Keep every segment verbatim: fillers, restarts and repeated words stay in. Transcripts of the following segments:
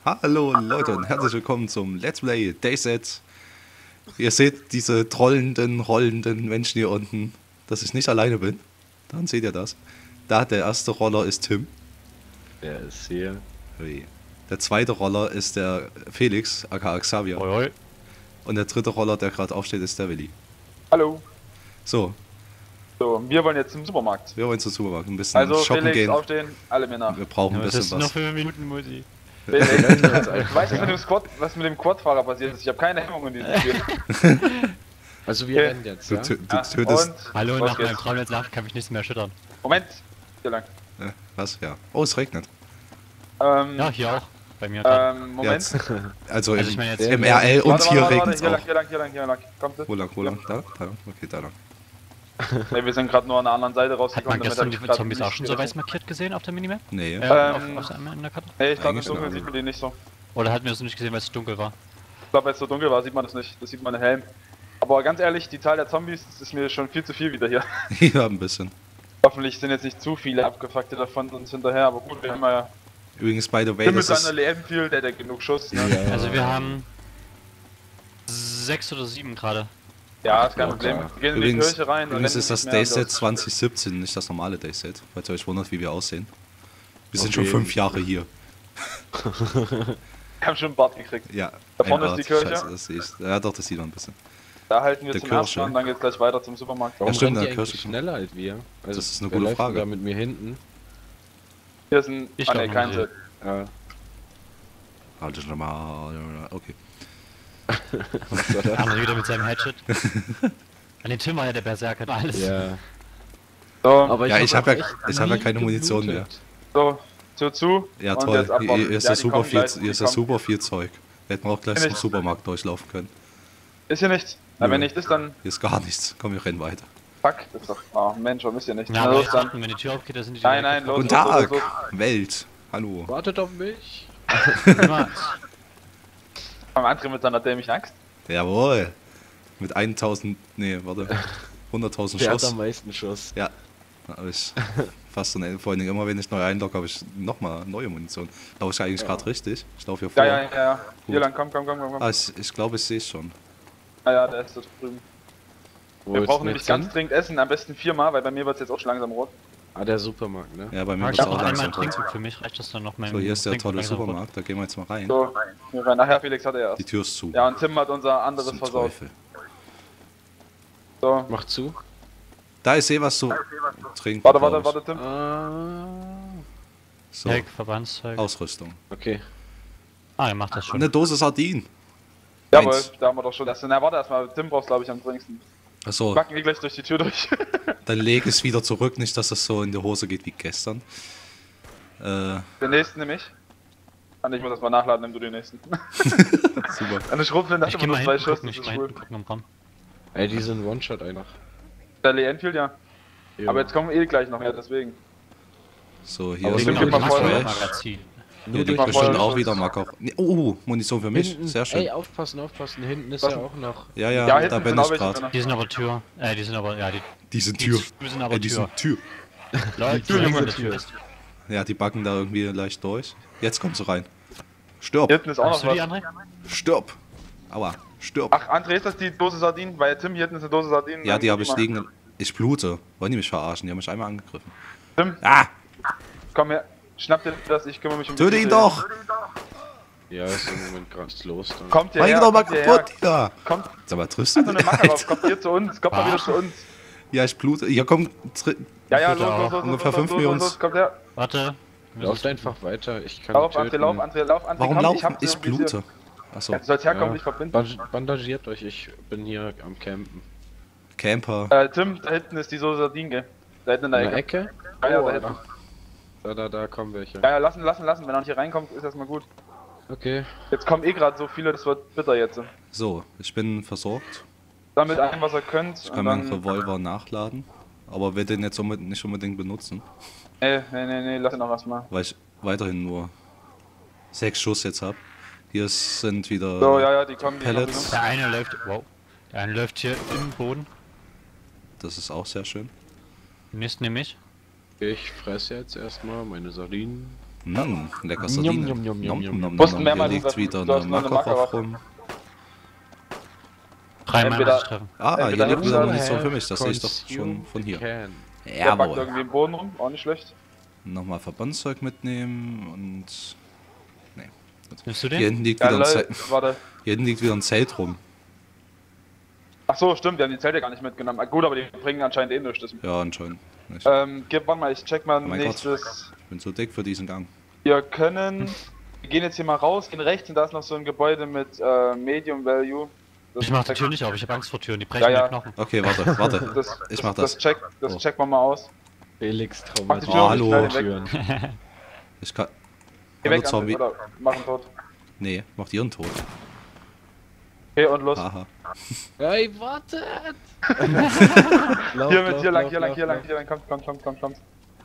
Hallo Leute und herzlich willkommen zum Let's Play Dayset. Ihr seht diese trollenden, rollenden Menschen hier unten, dass ich nicht alleine bin. Dann seht ihr das. Da der erste Roller ist Tim. Der ist hier. Der zweite Roller ist der Felix, aka Xavier. Hoi, hoi. Und der dritte Roller, der gerade aufsteht, ist der Willi. Hallo. So, So, wir wollen jetzt zum Supermarkt. wir wollen zum Supermarkt ein bisschen Also shoppen Felix, gehen. aufstehen, alle Männer. Wir brauchen Ja, ein das bisschen ist noch was. fünf Minuten Musi. Felix, weißt du, was mit dem Squad, was mit dem Quadfahrer passiert ist? Ich habe keine Hemmung in diesem Spiel. Also wir Okay. rennen jetzt, Du, ja? tö- du Ja, tötest... und Hallo, los nach geht's. meinem Traum jetzt Nacht kann mich nichts mehr erschüttern. Moment. Hier lang. Äh, was? Ja. Oh, es regnet. Ähm, Ja, hier auch. Bei mir gerade. ähm, Moment. Jetzt. Also, Also im, ich meine jetzt- im R L und Warte, hier warte, warte, regnet es hier auch. lang, hier lang, hier lang, hier lang. Kommt es? Wo lang, wo lang? Da? Da lang? Okay, da lang. Nee, wir sind gerade nur an der anderen Seite Hat rausgekommen. man gestern hab die ich grad Zombies nicht auch schon so gerechnet. weiß markiert gesehen auf der Minimap? Nee. Äh, Ähm, auf, auf, in der Karte? Nee, ich glaube, im Eigentlich Dunkeln schon, sieht man die nicht so. Oder hatten wir es nicht gesehen, weil es dunkel war? Ich glaube, wenn es so dunkel war, sieht man das nicht. Das sieht man im Helm. Aber ganz ehrlich, die Zahl der Zombies das ist mir schon viel zu viel wieder hier. Ja, ein bisschen. Hoffentlich sind jetzt nicht zu viele abgefuckte davon uns hinterher, aber gut, wir haben ja Übrigens, by the way, Tim mit das seiner ist... Leben viel, der hat genug Schuss. Ne? Ja. Also wir haben sechs oder sieben gerade. Ja, ist kein Ja, Problem. klar. Wir gehen in die Übrigens, Kirche rein und übrigens rennen ist das nicht mehr Dayset los. zwanzig siebzehn, nicht das normale Dayset, falls ihr euch wundert, wie wir aussehen. Wir sind Okay. schon fünf Jahre hier. Wir haben schon einen Bart gekriegt. Ja. Da vorne ein ist die Art. Kirche. Scheiße, das sehe ich. Ja, doch, das sieht man ein bisschen. Da halten wir Der zum Kirche. ersten und dann geht's gleich weiter zum Supermarkt. Warum Ja, stimmt, rennen der die Kirche eigentlich schon. schneller als wir? Also, Das ist eine wer gute läuft denn Frage. da mit mir hinten? Hier ist ein. Ich ah, glaub, ne, kein man Set. Ja. Halt schon mal. Okay. Der andere wieder mit seinem Headshot. An den Tim war ja der Berserker und alles. ja. So, Aber Ja, ich hab hab ja- auch echt ich hab ja nie keine Munition geblutet. so, Tür zu. Ja, und toll. jetzt abwarten. Hier, hier ist Ja, ja die super kommen viel, gleich, hier die ist ja kommen. super viel Zeug. Wir hätten auch gleich Bin zum ich- Supermarkt durchlaufen können. Ist hier nicht. Na, Nö. wenn nicht ist, dann. Hier ist gar nichts. Komm, wir rennen weiter. Fuck. Das ist doch. Oh, Mensch, warum ist hier nicht? Ja, Na, aber los jetzt dann. achten, wenn die Tür aufgeht, da sind die Nein, nein, los. Guten los, los, Tag, los, Welt. Hallo. Wartet auf mich. Niemals. Am andere mit seiner dämlichen Axt. Jawohl. Mit tausend, nee, warte. hunderttausend Wer hat Schuss. am meisten Schuss? Ja. Da hab ich fast so eine, vor allen Dingen immer, wenn ich neu einlogge, habe ich nochmal neue Munition. Laufe ich eigentlich Ja. gerade richtig? Ich laufe hier vor. Ja, ja, ja, ja. Hier Gut. lang, komm, komm, komm, komm. komm. Ah, ich, ich glaube, ich sehe es schon. Ah ja, der ist da drüben. Wo Wir ist brauchen denn nämlich jetzt ganz hin? dringend Essen, am besten viermal, weil bei mir wird es jetzt auch schon langsam rot. Ah, der Supermarkt, ne? Ja, bei mir Ja, wird ich es hab auch noch einmal langsam einen rot. Trinkzug für mich, reicht das dann noch mein So, hier ist der Trinkzug tolle langsam rot? Supermarkt, da gehen wir jetzt mal rein. So, hier rein. Nachher Felix hat er erst. Die Tür ist zu. Ja, und Tim hat unser anderes Zum versaut. Teufel. So, Mach zu. Da ich sehe was zu trinken. warte, glaub warte, ich. warte, Tim. Ah. So, Heck, Verbandszeug. Ausrüstung. Okay. Ah, er macht das schon. Eine Dose Sardinen. Jawohl, Eins. da haben wir doch schon das. Na, warte erstmal, Tim brauchst glaube ich am dringendsten. Achso, Backen wir gleich durch die Tür durch. dann lege ich es wieder zurück, nicht dass es so in die Hose geht wie gestern. Äh, Den nächsten nehme ich. Und ich muss das mal nachladen, nimm du den nächsten. super. Eine Schrotflinte hat Ich geh immer mal nur zwei hinten Schuss, gucken, das ich ist geh mal cool. hinten gucken am Raum. Ey, die sind One-Shot einfach. Der Lee Enfield, ja. Jo. Aber jetzt kommen wir eh gleich noch, ja, deswegen. So, hier Aber ist wir noch gehen mal ein vorher. Flash. Magazin. Hier Nur liegt durch mal den bestimmt vorher auch wieder Marker. Nee, oh, Munition für mich. Hinten. Sehr schön. Ey, aufpassen, aufpassen. Hinten ist Was? ja auch noch. Ja, ja, Ja, da hinten bin sind auch ich welche gerade. drin. Die sind aber Tür. Äh, die sind aber, ja, die, Diese die Tür. Tür sind aber Äh, diese Tür. Tür. Leute, Tür, die Junge, Tür, die Tür Tür. ist. Ja, die backen da irgendwie leicht durch. Jetzt kommt sie rein. Stirb. Hier hinten ist auch Hast noch du die, was. André? Stirb. Aua. Stirb. Ach, André, ist das die Dose Sardinen? Weil Tim, hier hinten ist eine Dose Sardinen. Ja, die habe ich mal. liegen. Ich blute. Wollen die mich verarschen? Die haben mich einmal angegriffen. Tim, Ah! komm her. Schnapp dir das, ich kümmere mich um die Töte ihn Tüte. doch! Ja, ist im Moment gerade los. Dann. Kommt Mach ihn hierher, doch mal kommt hierher. kaputt, Digga! Kommt, Sag mal, triffst du so eine den? Macke drauf, kommt hier zu uns, kommt mal Ah. wieder zu uns. Ja, ich blute. Hier kommt. Ja, ja, Bitte los, auch. los, los, Ungefähr los, fünf los, wir los, uns. los, kommt her. Warte. Lauft einfach weiter. Ich kann Lauf, töten. André, lauf, André, lauf, André, Warum komm, laufen? ich hab Ich sie blute. visiert. Achso. Ja, du sollst herkommen, Ja. dich verbinden. Band- Bandagiert euch, ich bin hier am Campen. Camper. Äh, Tim, da hinten ist die Dose Sardinen, gell? Da hinten in der In der Ecke. Ecke? Ja, ja, Oh, da hinten. Alter. Da, da, da kommen welche. Ja, ja, lassen, lassen, lassen. Wenn er nicht hier reinkommt, ist erstmal gut. Okay. Jetzt kommen eh gerade so viele, das wird bitter jetzt. So, ich bin versorgt. Damit ein, was ihr könnt. Ich und kann meinen dann. Revolver nachladen. Aber will den jetzt unbedingt- nicht unbedingt benutzen. Nee, nee, nee, nee, lass ihn noch erstmal. Weil ich weiterhin nur sechs Schuss jetzt habe. Hier sind wieder. So, ja, ja, die kommen, die Pellets. kommen. Der eine läuft, wow. Der eine läuft hier im Boden. Das ist auch sehr schön. Den nächsten nehme ich. Ich fresse jetzt erstmal meine Sardinen. Hm, lecker Njom, Sardine. njom, njom, njom, njom. Nom, Mussten nom, mehrmals Hier liegt treffen. wieder Du hast eine noch eine Makarov Makarov. rum. Dreimal Entweder- muss ich treffen. Ah, hier Entweder liegt wieder Hühner- Munition für mich. Das sehe ich doch schon von hier. Can. Der backt Jawohl. irgendwie im Boden rum, auch nicht schlecht. Nochmal Verbandszeug mitnehmen und... Nee. Gut. Nimmst du Hier den? hinten liegt Ja, wieder ein lol, Zelt. warte. Hier hinten liegt wieder ein Zelt rum. Ach so, stimmt, wir haben die Zelte gar nicht mitgenommen. Ah, gut, aber die bringen anscheinend eh nichts. Das- Ja, anscheinend nicht. Ähm, gib, warte mal, ich check mal Oh mein nächstes. Ich bin so dick für diesen Gang. Wir können. Wir gehen jetzt hier mal raus, gehen rechts und da ist noch so ein Gebäude mit äh, Medium Value. Das Ich mach die check- Tür nicht auf, ich habe Angst vor Türen, die brechen Ja, ja. mir Knochen. Okay, warte, warte. Das, Ich mach das. das. check, das Oh. checken wir mal aus. Felix Mach die traumatisiert. Tür Oh, auf, hallo. ich knall den weg. Ich kann... Geh Hallo weg, Zombie. André, oder mach ihn tot. Nee, macht ihren Tod. Okay, und los. Haha. Hey, wartet! Hier mit hier lang, hier lang, hier lang, hier lang, kommt, kommt, kommt, kommt, kommt.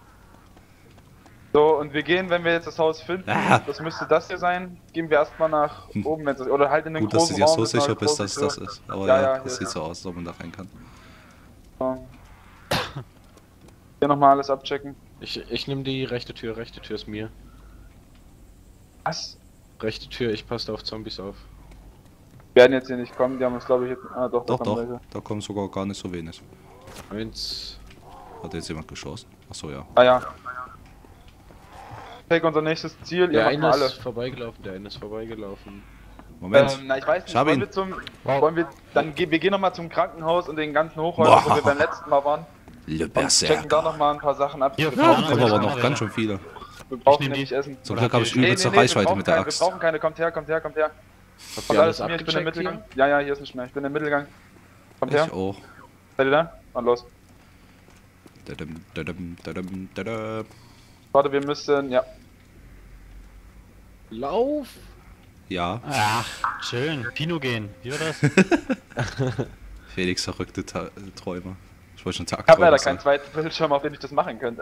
So, und wir gehen, wenn wir jetzt das Haus finden, Ah. das müsste das hier sein, gehen wir erstmal nach Hm. oben, wenn's- oder halt in den Gut, dass du großen dir Raum. so mit einer sicher bist, großen dass das Tür. ist. Aber Ja, ja, ja, das hier sieht ist so aus, als ob man da rein kann. So. Hier nochmal alles abchecken. Ich, ich nehme die rechte Tür, rechte Tür ist mir. Was? Rechte Tür, ich passe auf Zombies auf. Werden jetzt hier nicht kommen, die haben uns glaube ich jetzt. Ah doch, da Doch, kommen doch, welche. da kommen sogar gar nicht so wenig. Eins. Hat jetzt jemand geschossen? Achso, ja. Ah ja. Check unser nächstes Ziel, ihr Der macht eine mal alle. ist vorbeigelaufen, der eine ist vorbeigelaufen. Moment. Ähm, na ich weiß nicht, Ich hab wollen ihn. wir zum. Wow. Wollen wir. Dann gehen wir gehen nochmal zum Krankenhaus und den ganzen Hochhäuser, Boah. wo wir beim letzten Mal waren. Le Und checken da Berserker. nochmal ein paar Sachen ab. Hier, wir vorne brauchen, noch Kommen nämlich, aber welche. noch ganz schön viele. wir brauchen nehm die. nämlich Essen. Zum Glück habe ich Nee, übelste wir Reichweite brauchen mit der keine, wir Axt. brauchen keine, kommt her, kommt her, kommt her. Habt Kommt ihr alles alles zu mir, ich bin im abgecheckt Mittelgang. hier? Ja, ja, hier ist nicht mehr. Ich bin im Mittelgang. Kommt Ich her. auch. Seid ihr da? Und los. Dadum, dadum, dadum, dadum. Warte, wir müssen. Ja. Lauf! Ja, Ach, schön. Pino gehen. Wie war das? Felix verrückte Ta Träume. Ich wollte schon Ich habe Tagträume leider keinen sagen. zweiten Bildschirm, auf dem ich das machen könnte.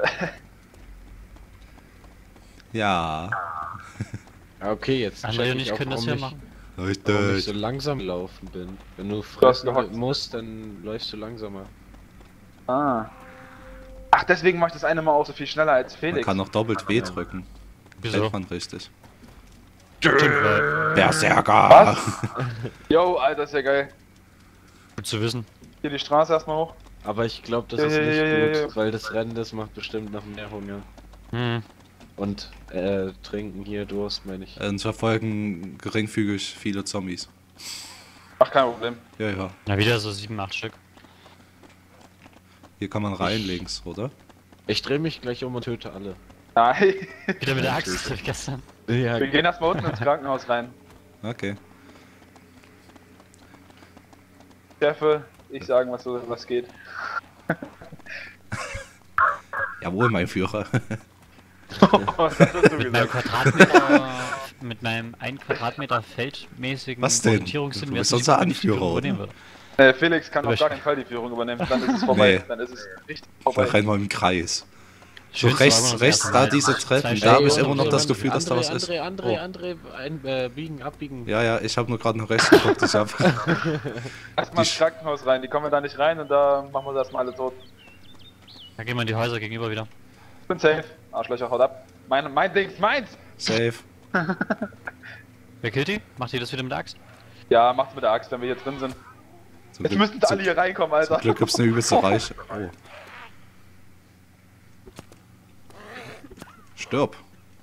Ja, Ja, okay, jetzt André check und ich ich auch, können das warum hier ich- machen. Warum ich so richtig. langsam laufen bin. Wenn du hast fressen gehockt. musst, dann läufst du langsamer. Ah. Ach, deswegen mache ich das eine Mal auch so viel schneller als Man Felix. kann noch doppelt W drücken. Wieso? Hält man richtig. Stimmt, weil Berserker! Was? Yo, Alter, ist ja geil. gut zu wissen. Hier die Straße erstmal hoch. Aber ich glaube, das Ja, ist ja, nicht ja, ja, gut, ja. weil das Rennen, das macht bestimmt noch mehr Hunger. Hm. Und äh, trinken hier Durst, meine ich. Uns verfolgen geringfügig viele Zombies. Ach, kein Problem. Ja, ja. Na, wieder so sieben, acht Stück. Hier kann man rein Ich- links, oder? Ich drehe mich gleich um und töte alle. Nein. Wieder mit der Axt, wie gestern. Ja, Wir gehen erstmal unten ins Krankenhaus rein. Okay. Chefe, ich sagen, was, so, was geht. Jawohl, mein Führer. Was hast du Mit meinem gesagt? Quadratmeter, mit meinem ein Quadratmeter feldmäßigen Was denn? Orientierungssinn Du wäre bist es nicht unser gut, wenn ich die Anführer, Führung oder? übernehmen würde. Äh, Felix kann Aber auf ich- gar keinen Fall die Führung übernehmen. Dann ist es vorbei. Nee. Dann ist es richtig Ich vorbei. mach einmal im Kreis. So Schönste war immer rechts, noch das rechts, erste da Mal. diese Zwei Treppen, Stunden. da habe ich Ey, immer noch André, das Gefühl, dass da was André, ist. André, Oh. André, ein, äh, biegen, abbiegen. Ja, ja, ich habe nur gerade nach rechts geguckt. Ich hab... Erstmal ins die- Krankenhaus rein. Die kommen wir da nicht rein und da machen wir sie erstmal alle tot. Dann gehen wir in die Häuser gegenüber wieder. Ich bin safe. Arschlöcher, haut ab. Mein, mein Ding ist meins! Safe. Wer killt die? Macht die das wieder mit der Axt? Ja, macht's mit der Axt, wenn wir hier drin sind. Zum Jetzt Glück, müssten sie zum, alle hier reinkommen, Alter. zum Glück gibt's eine übelste Reiche. Oh. Stirb.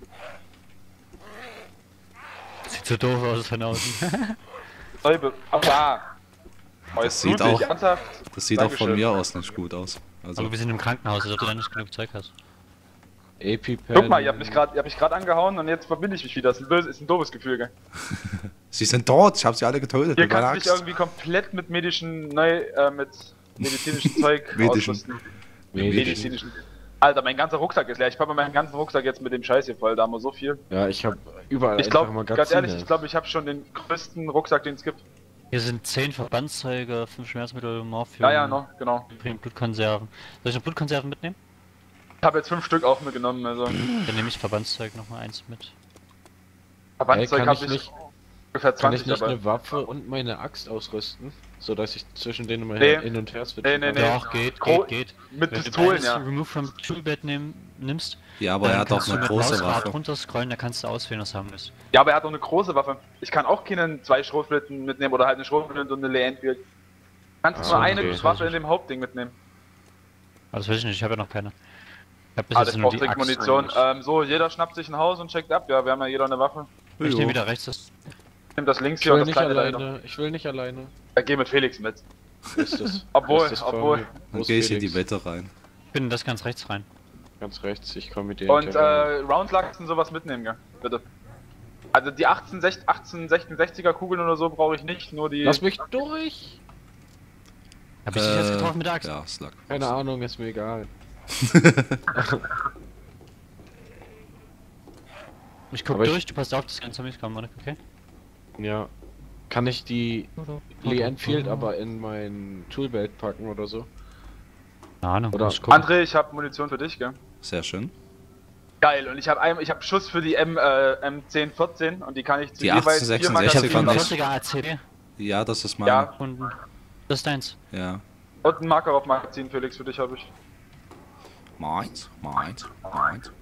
Sieht so doof aus von außen. Neube. Ach, da. Oh, jetzt Das sieht blutig, auch- ernsthaft. Das sieht auch von Dankeschön. mir aus nicht gut aus. Also, Aber wir sind im Krankenhaus, als ob du da nicht genug Zeug hast. EpiPen. Guck mal, ihr habt mich gerade grad angehauen und jetzt verbinde ich mich wieder. Das ist ein, böses, ist ein doofes Gefühl, gell? sie sind dort, ich habe sie alle getötet Hier mit meiner kannst du dich Axt. irgendwie komplett mit medischen, neu, äh, mit medizinischem Zeug Medischen. ausrüsten. Medisch. Medizinischen. Alter, mein ganzer Rucksack ist leer. Ich packe meinen ganzen Rucksack jetzt mit dem Scheiß hier voll. Da haben wir so viel. Ja, ich habe überall Ich einfach glaube, Magazine. ganz ehrlich, ich glaube, ich habe schon den größten Rucksack, den es gibt. Hier sind zehn Verbandszeuge, fünf Schmerzmittel, Morphium, Ja, ja, noch, genau. Blutkonserven. Soll ich noch Blutkonserven mitnehmen? Ich habe jetzt fünf Stück auch mitgenommen. Also, Dann nehme ich Verbandszeug noch mal eins mit. Hey, Verbandszeug kann habe ich ich. nicht, Ungefähr Kann ich zwanzig nicht dabei. eine Waffe und meine Axt ausrüsten? So dass ich zwischen denen immer Nee. hin und her switchen Nee, nee, kann? nee. Doch, geht, Gro- geht, geht. Mit Wenn du Pistolen, beides ja. Remove from Toolbed nehm, nimmst, Ja, aber dann er hat doch kannst du eine mit große Mausrad Waffe. runterscrollen, da kannst du auswählen, was du haben willst. Ja, aber er hat doch eine große Waffe. Ich kann auch keine zwei Schrotflinten mitnehmen oder halt eine Schrotflinte und eine Lee Enfield. Du kannst Ah, nur eine okay. Waffe in dem Hauptding mitnehmen. Also das weiß ich nicht, ich habe ja noch keine. Ich hab bis Ah, jetzt das nur braucht die direkt Axt. Munition. Ähm, so, jeder schnappt sich ein Haus und checkt ab. Ja, wir haben ja jeder eine Waffe. Ich Jo. nehme wieder rechts das. Nimm das links Ich hier und will das nicht kleine dahinter. alleine. Ich will nicht alleine. Ja, geh mit Felix mit. Ist das? Obwohl, ist das vor obwohl. mir? Wo Dann ist gehe ich in die Felix? Wette rein. Ich bin in das ganz rechts rein. Ganz rechts, ich komme mit dir. Und hinterher. äh, Roundlucks und sowas mitnehmen, gell? Bitte. Also die achtzehn, sechsundsechziger Kugeln oder so brauche ich nicht, nur die. Lass mich durch! Hab ich dich jetzt Äh, getroffen mit der Axt? Ja, Slug. Keine Ahnung, ist mir egal. Ich guck Aber ich- durch, du passt auf, dass keine Zombies kommen, oder? Okay? Ja. Kann ich die Lee Enfield aber in mein Toolbelt packen oder so? Keine Ahnung, Oder- muss gucken. André, ich habe Munition für dich, gell? Sehr schön. Geil, und ich habe ich hab Schuss für die M, äh, M zehn vierzehn und die kann ich zu Die jeweils achtzehn, vier Ich sechsundsechzig hab kann Magazinen ich. vierundzwanziger A C D Ja, das ist meine. Ja. Ja. und das ist deins. und ein Makarov-Magazin, Felix, für dich habe ich. Meins, meins, meins.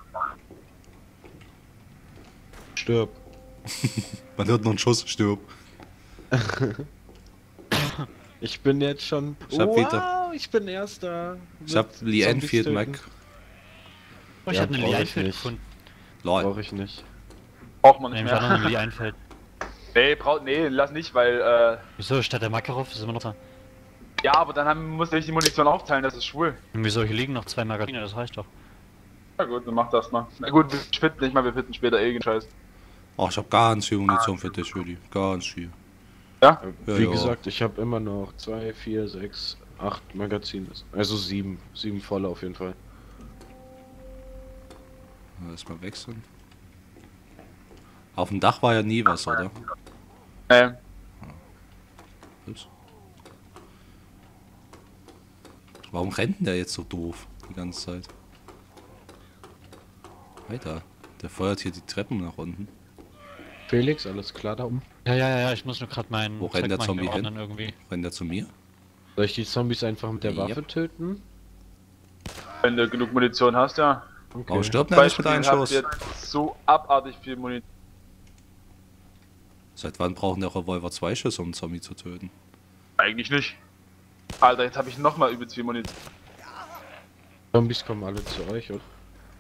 Stirb. Man hört noch einen Schuss, stirb. Ich bin jetzt schon. Ich hab wow, wieder- ich bin erster. Ich hab Mit Lee Zombies Enfield töten. Mac. Oh, ich Ja, hab eine brauch Lee ich Einfeld nicht. gefunden. Lol. Brauche ich nicht. Braucht man Nee, nicht ich war noch mehr. eine Lee Einfeld. Nee, braucht, nee, lass nicht, weil, äh, Wieso, statt der Makarov ist immer noch da. ja, aber dann haben, muss ich die Munition aufteilen, das ist schwul. Und wieso, hier liegen noch zwei Magazine, das reicht doch. Na gut, dann mach das mal. Na gut, wir spitten nicht mal, wir finden später eh Scheiß. Oh, ich hab ganz viel Munition für dich, Rudi. Ganz viel. Ja? Ja, Wie ja. gesagt, ich habe immer noch zwei, vier, sechs, acht Magazine. Also sieben. Sieben volle auf jeden Fall. Erstmal wechseln. Auf dem Dach war ja nie was, oder? Ähm, Ups. Warum rennt denn der jetzt so doof die ganze Zeit? Alter, der feuert hier die Treppen nach unten. Felix, alles klar da oben? Ja, ja, ja, ja, ich muss nur gerade meinen Wo rennt der Zeug mal Zombie hier hin? ordnen irgendwie. Rennt der zu mir? Soll ich die Zombies einfach mit der Yep. Waffe töten? wenn du genug Munition hast, ja. Okay. Warum stirbt der nicht mit Beispiel einem habt Schuss? ihr so abartig viel Munition. Seit wann brauchen der Revolver zwei Schüsse, um einen Zombie zu töten? Eigentlich nicht. Alter, jetzt habe ich nochmal übelst viel Munition. Zombies kommen alle zu euch, oder?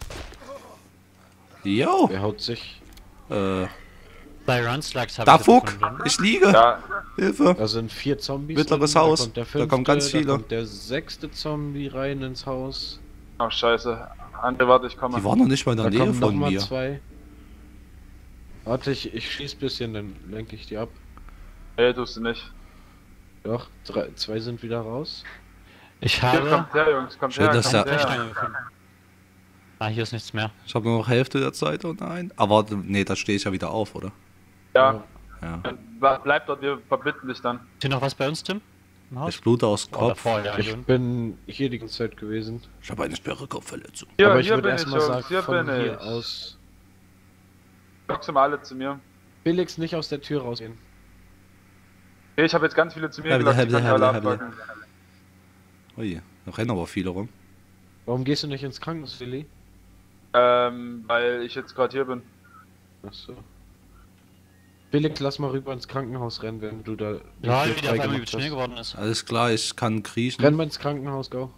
Jo! Wer haut sich? Äh, Bei Runslugs habe da ich Fuck! gefunden. Ich liege! Ja, Hilfe! Da sind vier Zombies. Mittleres drin, Haus. Da kommt, der Da fünfte, kommen ganz viele. Da kommt der sechste Zombie rein ins Haus. oh scheiße. André, warte, ich komme. Die waren noch nicht mal in Da der Nähe kommen von nochmal mir. zwei. Warte, ich, ich schieß bisschen, dann lenke ich die ab. Nee, tust du nicht. Doch, drei, zwei sind wieder raus. Ich Hier, habe kommt her, Jungs, kommt Schön, her, dass kommt der- her. Brechstange gefunden. Ah, hier ist nichts mehr. Ich habe nur noch Hälfte der Zeit, oh nein. Aber nee, da stehe ich ja wieder auf, oder? Ja, Ja. Dann bleib dort, wir verbitten dich dann. Ist hier noch was bei uns, Tim? Im Haus? Ich blute aus dem Oh, Kopf. davor, ja. Ich bin hier die ganze Zeit gewesen. Ich habe eine schwere Kopfverletzung. Hier, Aber ich hier würde bin ich, erstmal Jungs, sagen, hier von bin hier ich. aus. Lockst mal alle zu mir. Felix, nicht aus der Tür rausgehen. Okay, ich habe jetzt ganz viele zu mir Ja, gesagt, bitte, die kann ich bitte, alle bitte, abpacken. Ui, da rennen aber viele rum. Warum gehst du nicht ins Krankenhaus, Willi? Ähm, weil ich jetzt gerade hier bin. Achso. Felix, lass mal rüber ins Krankenhaus rennen, wenn du da. die Ja, Tür wie der auf einmal freigemacht übel schnell hast. geworden ist. Alles klar, ich kann kriechen. Renn mal ins Krankenhaus, go.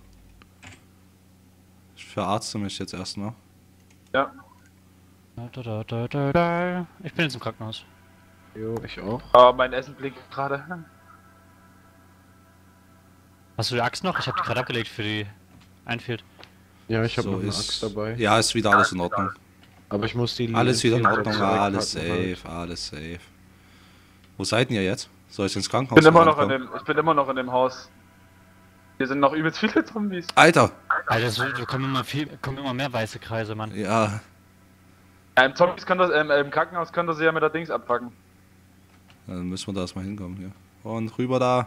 Ich verarzte mich jetzt erstmal. Ja. Da, da, da, da, da. Ich bin jetzt im Krankenhaus. Jo, ich auch. Aber mein Essen blinkt gerade. Hast du die Axt noch? Ich habe die gerade abgelegt für die Einfield. Ja, ich habe So noch eine ist- Axt dabei. Ja, ist wieder alles in Ordnung. Aber ich muss die. Alles wieder in Linie Ordnung, zurückpacken alles halt. safe, alles safe. Wo seid ihr jetzt? Soll ich ins Ich Krankenhaus bin immer noch in rankommen? dem, ich bin immer noch in dem Haus. Hier sind noch übelst viele Zombies. Alter! Alter, so, da kommen immer, viel, kommen immer mehr weiße Kreise, Mann. Ja, Ja, im Zombies kann das, ähm, im Krankenhaus kann das ja mit der Dings abpacken. dann müssen wir da erstmal hinkommen hier. Und rüber da.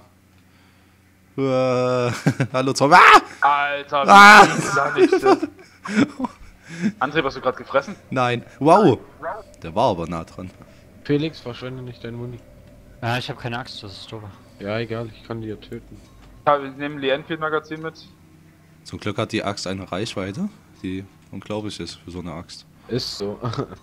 Uah. Hallo Zombie. Ah! Alter, wie Ah! kriegst du da nicht hin? André, hast du gerade gefressen? Nein. Wow! Der war aber nah dran. Felix, verschwende nicht dein Muni. Ja, ich habe keine Axt, das ist doof. Ja, egal, ich kann die ja töten. Ja, wir nehmen die Enfield-Magazin mit. Zum Glück hat die Axt eine Reichweite, die unglaublich ist für so eine Axt. Ist so.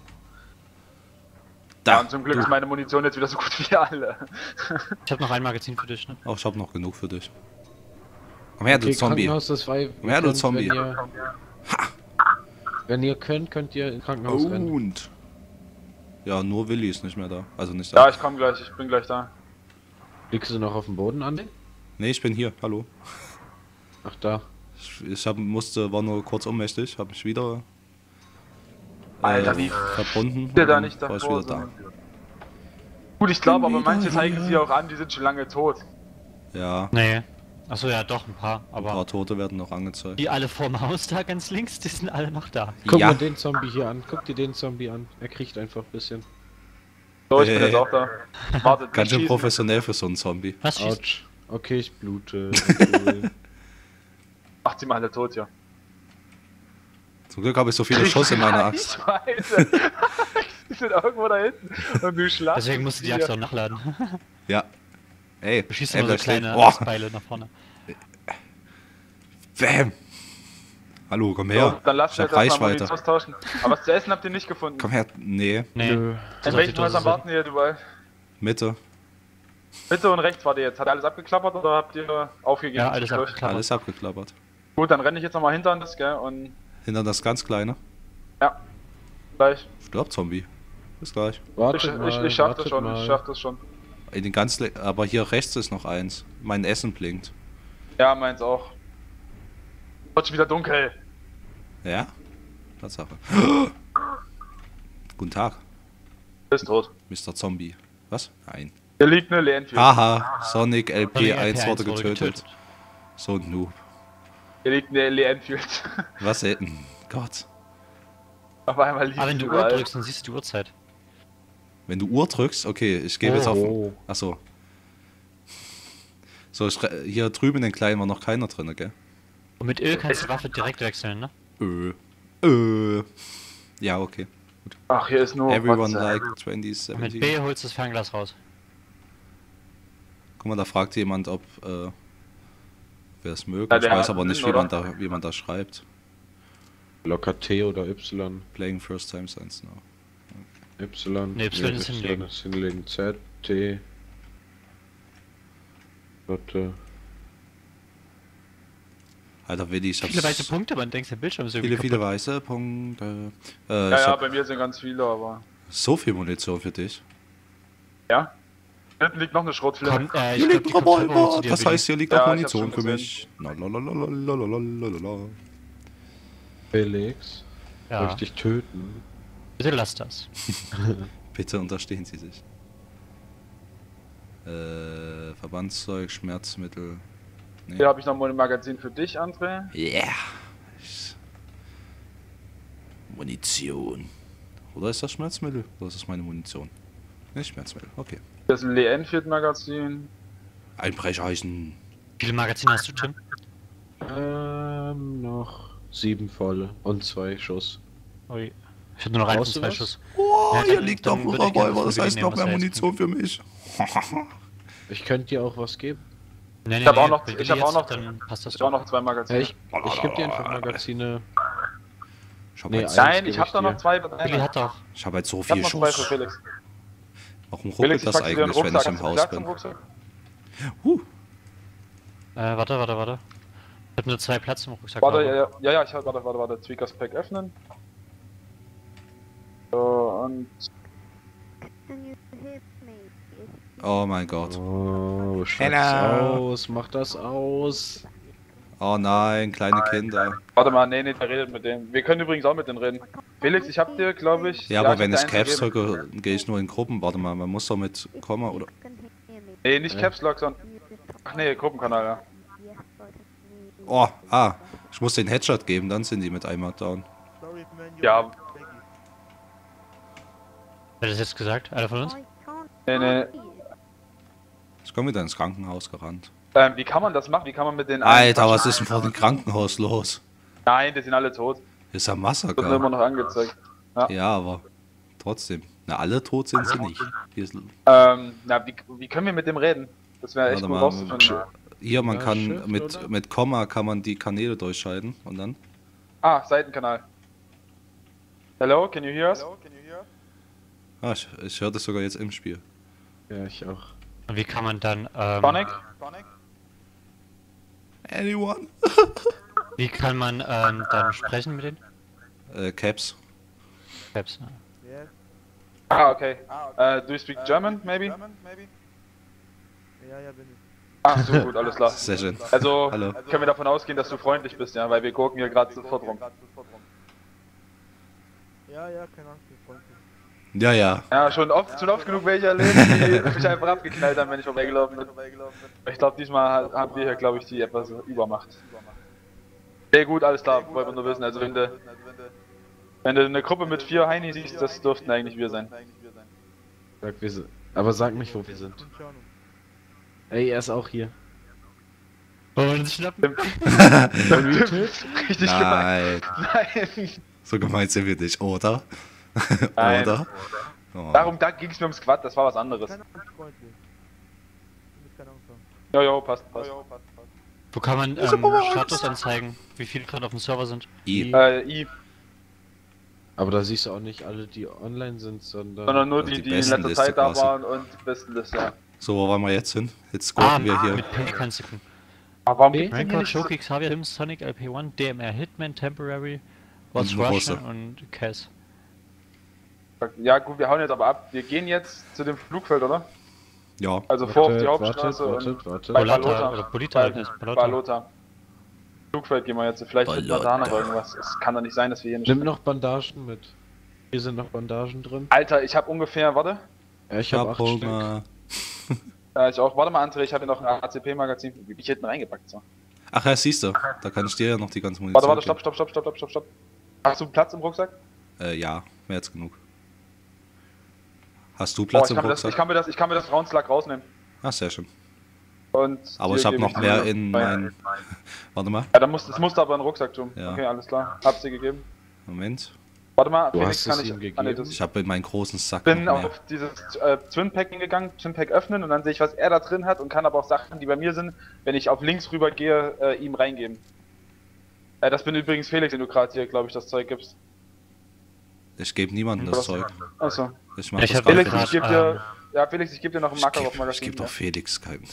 Da! Ja, und zum Glück ist meine Munition jetzt wieder so gut wie alle. Ich habe noch ein Magazin für dich, ne? Oh, ich hab noch genug für dich. Komm her, du Okay, Zombie. Krankenhaus, das war, Komm her, du könnt, Zombie. Wenn ihr, wenn ihr könnt, könnt ihr ins Krankenhaus rennen. Und. Ja, nur Willi ist nicht mehr da. Also nicht Ja, da. ich komme gleich, ich bin gleich da. Liegst du noch auf dem Boden, Andi? Nee, ich bin hier. Hallo. Ach, da. Ich, ich hab, musste, war nur kurz ohnmächtig, hab mich wieder äh, Alter, wie verbunden. der da und nicht war ich davor wieder da. sind. Gut, ich glaube, Bin aber manche wieder zeigen hier. sie auch an, die sind schon lange tot. Ja, Nee. Achso, ja, doch, ein paar. ein Aber paar Tote werden noch angezeigt. die alle vorm Haus da ganz links, die sind alle noch da. Guck Ja. mal den Zombie hier an. Guck dir den Zombie an. Er kriegt einfach ein bisschen. So, ich bin Äh. jetzt auch da. Wartet, Ganz schön schießen. professionell für so einen Zombie. Was schießt? Autsch. Okay, ich blute. Okay. Macht sie mal alle tot, ja. Zum Glück habe ich so viele Schuss in meiner Axt. Ich weiß. Die sind irgendwo da hinten. Und du schlagst. Deswegen musst du die Axt auch nachladen. Ja. Ey, Du schießt ey, immer so bleib stehen. kleine Boah, Astbeile nach vorne. bam. Hallo, komm So, her. dann lasst Ich ihr hab jetzt erstmal Reichweite. Munition tauschen. Aber was zu essen habt ihr nicht gefunden. Komm her. Nee, Nee. Nö. In Das welchen sollte Häusern Dose warten ihr überall? Mitte. Mitte und rechts wart ihr jetzt. Hat alles abgeklappert oder habt ihr aufgegeben? Ja, alles zwischendurch? abgeklappert. Alles abgeklappert. Gut, dann renne ich jetzt nochmal hinter das, gell? Und Hinter das ganz kleine. ja, gleich. Stirb, Zombie. Bis gleich. Ich, Wartet ich, mal, ich schaff wartet das schon, mal. ich schaff das schon. In den ganz le aber hier rechts ist noch eins. Mein Essen blinkt. Ja, meins auch. Wird schon wieder dunkel. Ja? Tatsache. Guten Tag, Ist tot. Mister Zombie. Was? Nein. Hier liegt eine Lehenfield. Haha, Sonic L P Sonic eins L P wurde eins getötet. So ein Noob. Hier liegt eine Lehenfield. Was denn? Gott. Auf einmal liegt Aber wenn du Uhr überall. drückst, dann siehst du die Uhrzeit. Wenn du Uhr drückst, okay, ich gebe jetzt auf. Oh. Achso. So, ich, re- hier drüben in den kleinen war noch keiner drin, gell? Und mit Öl kannst du die Waffe direkt wechseln, ne? Ö. Ö. Ja, okay. Ach, hier ist nur Everyone Rotze. like zwanzig Mit seventeen. B holst du das Fernglas raus. Guck mal, da fragt jemand, ob äh, wer es mögen. Ja, Ich der weiß hat aber nicht, Sinn, wie man, oder? da, wie man da schreibt. Locker T oder Y. Playing first time science now. Y. Nee, Y ist hinlegen. ist hinlegen. Z, T. Lotte. Alter Willi, ich hab's... Viele weiße Punkte, man denkt, der Bildschirm ist irgendwie Viele, viele kaputt. weiße Punkte. Äh, Ja, ich ja, hab bei mir sind ganz viele, aber. so viel Munition für dich. Ja? Hinten liegt noch eine Schrotflinte. Komm, äh, ich Hier glaub, liegt die kommt selber hoch Revolver. zu dir, Das Willi. heißt, hier liegt Ja, auch ich hab's Munition schon für gesehen. mich. Na, la, la, la, la, la, la, la, la, la. Felix. Soll Ja, ich dich töten? bitte lass das. Bitte unterstehen Sie sich. Äh, Verbandszeug, Schmerzmittel. Nee. Hier habe ich noch mal ein Magazin für dich, André. Yeah. Ich- Munition. Oder ist das Schmerzmittel? Oder ist das meine Munition? Nicht Schmerzmittel, okay. Hier ist ein Lee Enfield Magazin. Einbrecheisen. Wie viele Magazine hast du, Tim? Ähm, noch sieben volle und zwei Schuss. Ui. Ich hatte nur noch einen von Brauchst du zwei was? Schuss. Oh, Ja, hier dann- liegt dann doch ein würde ich gerne Revolver, das von heißt Willi noch nehmen, mehr was er jetzt Munition für mich. Ich könnte dir auch was geben. Nee, nee, hab auch nee, noch- wenn ich du hab auch jetzt- noch- Dann passt das Ich habe doch. noch zwei Ja, Magazine. ich ich gebe dir einfach Magazine. Ich hab Nee, jetzt, ein- Nein, gebe ich habe ich da noch dir. zwei. Willi hat doch. ich hab jetzt so Ich hab viel noch zwei für Schuss. Felix. Warum ruckelt Felix, ich das pack dir den eigentlich, wenn ich Rucksack. im Hast du Haus Platz im bin? Rucksack? Huh. Äh, warte, warte, warte. Ich hab nur zwei Platz im Rucksack. Warte, aber- ja, ja, ja, ja, ich hab, warte, warte, warte. Tweakers Pack öffnen. So, und. Oh mein Gott. Oh, schreib's Hello. aus, mach das aus. Oh nein, kleine Kinder. Warte mal, nee, nee, der redet mit dem. Wir können übrigens auch mit denen reden. Felix, ich hab dir, glaube ich. Ja, aber hab wenn dir ich eins Caps gegeben. drücke, gehe ich nur in Gruppen. Warte mal, man muss doch mit Komma oder... Nee, nicht Ja. Caps Lock, sondern. Ach nee, Gruppenkanal, ja. Oh, ah. Ich muss den Headshot geben, dann sind die mit einmal down. Ja, Wer hat das jetzt gesagt? Einer von uns? nee, nee. Ich komme wieder ins Krankenhaus gerannt. Ähm, wie kann man das machen? Wie kann man mit den. Alter, was ist denn vor dem Krankenhaus los? Nein, die sind alle tot. Ist ja Das wird immer Massaker. noch angezeigt. Ja, aber trotzdem. Na, alle tot sind sie nicht. Hier, ist, Ähm, na, wie, wie können wir mit dem reden? Das wäre echt warte gut mal, rauszufinden. hier, man Ja, kann Shift, mit, oder? mit Komma kann man die Kanäle durchschalten und dann. Ah, Seitenkanal. Hello, can you hear us? Ah, ich, ich höre das sogar jetzt im Spiel. Ja, ich auch. Und wie kann man dann, ähm, Sonic? Anyone? wie kann man ähm, dann sprechen mit den Äh, Caps. Caps? Ah, okay. Uh, do you speak German, maybe? Ja, ja, bin ich. Ah, so gut, alles klar. Sehr schön. Also, Hallo. können wir davon ausgehen, dass du freundlich bist, ja? Weil wir gucken hier gerade sofort rum. Ja, ja, keine Angst, ich bin freundlich. Ja, ja. Ja, schon oft, schon oft genug welche erlebt, die mich einfach abgeknallt haben, wenn ich vorbeigelaufen bin. Ich glaube, diesmal haben wir hier, glaube ich, die etwas Übermacht. Sehr gut, alles klar, wollen wir nur wissen. Also, wenn du, wenn du eine Gruppe mit vier Heinis siehst, das dürften eigentlich wir sein. Sag, wir sind. Aber sag nicht, wo wir sind. Und Schau noch. Ey, er ist auch hier. Wollen wir uns schnappen? Richtig gemein. Nein. Nein. So gemeint sind wir nicht, oder? Nein. Oder? Oh. Darum, da ging es mir ums Squad, das war was anderes. Keine Angst, freundlich. Du musst keine Angst haben. Jojo, passt, passt. Wo kann man Ich hab ähm, aber Angst. Status anzeigen, wie viele gerade auf dem Server sind? I. Äh, I, Aber da siehst du auch nicht alle, die online sind, sondern. sondern nur die die, die in besten letzter Liste Zeit da quasi. waren und die besten Liste, ja. So, wo wollen wir jetzt hin? Jetzt Ah, gucken wir hier. mit Pelikansiken. Aber warum Nee. gibt's denn hier Rancor, nicht... Choki, Xavier, Tim, Sonic, L P eins, D M R, Hitman, Temporary, What's Und ein Russian Russe. und Cass. Ja gut, wir hauen jetzt aber ab. Wir gehen jetzt zu dem Flugfeld, oder? Ja. Also vor auf die Wartet, Hauptstraße wartet, und wartet, bei wartet. Polata, Balota. oder Polita Bei, halt nicht, Balota. Balota. Flugfeld gehen wir jetzt. Vielleicht finden wir da noch Balota. irgendwas. Es kann doch nicht sein, dass wir hier nicht... Nimm noch Bandagen mit. Hier sind noch Bandagen drin. Alter, ich habe ungefähr... Warte. Ja, ich Ich hab hab acht Stück. Hunger. Ja, ich auch. Warte mal, André, ich habe hier noch ein A C P-Magazin. Wie ich hinten reingepackt, so. Ach ja, siehst du. Da kann ich dir ja noch die ganze Munition Warte, warte, geben. stopp, stopp, stopp, stopp, stopp, stopp, stopp. Hast du Platz im Rucksack? Äh, ja, mehr als genug. Hast du Oh, Platz ich, im kann mir das, ich Rucksack? kann mir das, ich kann mir das Roundslack rausnehmen. Ach, sehr schön. Und Aber dir ich habe gebe noch dir. mehr in mein... Warte mal. Ja, dann musst, das musst du aber in den Rucksack tun. Ja. Okay, alles klar. Hab's dir gegeben. Moment. Warte mal, Du Felix, hast kann es ich... ihm gegeben? Ah, nee, das, Ich habe in meinen großen Sack bin noch mehr. auf dieses äh, Twin-Pack hingegangen, Twin-Pack öffnen und dann sehe ich, was er da drin hat und kann aber auch Sachen, die bei mir sind, wenn ich auf links rüber gehe, äh, ihm reingeben. Äh, das bin übrigens Felix, den du gerade hier, glaube ich, das Zeug gibst. Ich gebe niemandem das Zeug. Achso. Ich mach Ich das hab gar Felix, nicht. ich gebe dir... Ja, Felix, ich gebe dir noch ein Ich geb, ich Makarov-Magazin. geb doch Felix keinen.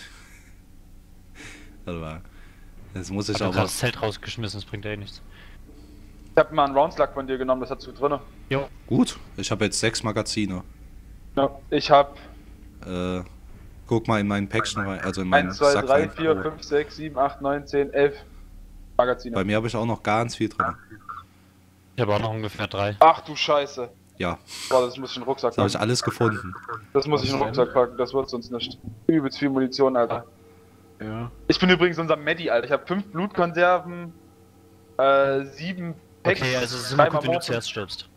Warte mal. Jetzt muss ich Ich hab aber... gerade das Zelt rausgeschmissen, das bringt ja eh nichts. Ich habe mal einen Roundslack von dir genommen, das hast du drinne. Jo, Gut, ich habe jetzt sechs Magazine. Ja, ich habe Äh, guck mal in meinen Päckchen rein, also in meinen eins, zwei, Sack drei, rein. vier, Oh. fünf, sechs, sieben, acht, neun, zehn, elf Magazine. Bei mir habe ich auch noch ganz viel drin. ich habe auch noch ungefähr drei. Ach du Scheiße. Ja, Boah, das muss ich in den Rucksack das habe ich packen. alles gefunden. Das muss ich in den Rucksack packen, das wird sonst nicht. Übelst viel Munition, Alter. Ja. Ich bin übrigens unser Medi, Alter. Ich habe fünf Blutkonserven, äh, sieben Packs, Okay, also es ist immer dreimal gut, wenn du Morphin. zuerst stirbst.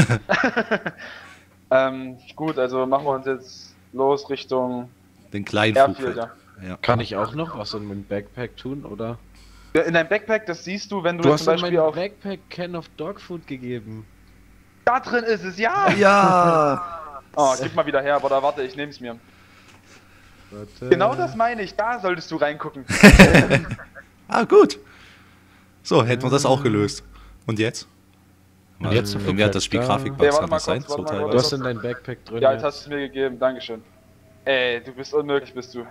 ähm, gut, also machen wir uns jetzt los Richtung Den kleinen Airfield, Flugfeld. ja. Ja. Kann ich auch noch was in meinem Backpack tun, oder? Ja, in deinem Backpack, das siehst du, wenn du, Du jetzt hast zum in Beispiel meinem auf... Backpack Can of Dogfood gegeben. Da drin ist es, ja! Ja! Oh, gib mal wieder her, aber da warte, ich nehm's mir. Warte. Genau das meine ich, da solltest du reingucken. Ah, gut. So, hätten wir das auch gelöst. Und jetzt? Und jetzt zum Irgendwie hat das Spiel Flugfeld. Grafikbugs, Ja, warte kann mal das sein? kurz, warte So mal Du teilweise. hast in dein Backpack drin. Ja, jetzt hast du es mir gegeben, Dankeschön. Ey, du bist unmöglich, bist du.